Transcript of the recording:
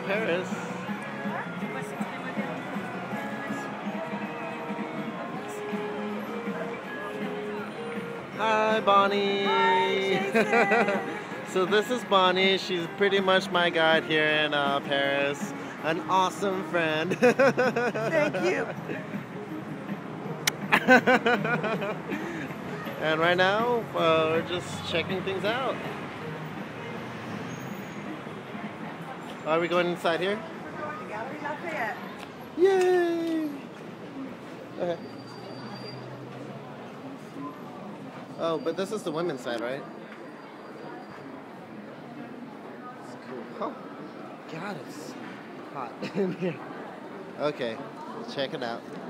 Paris. Hi, Bonnie. Hi, So this is Bonnie. She's pretty much my guide here in Paris. An awesome friend. Thank you. And right now, we're just checking things out. Are we going inside here? We're going to Gallery Lafayette. Yay! Okay. Oh, but this is the women's side, right? It's cool. Oh, God, it's hot in here. Okay, let's check it out.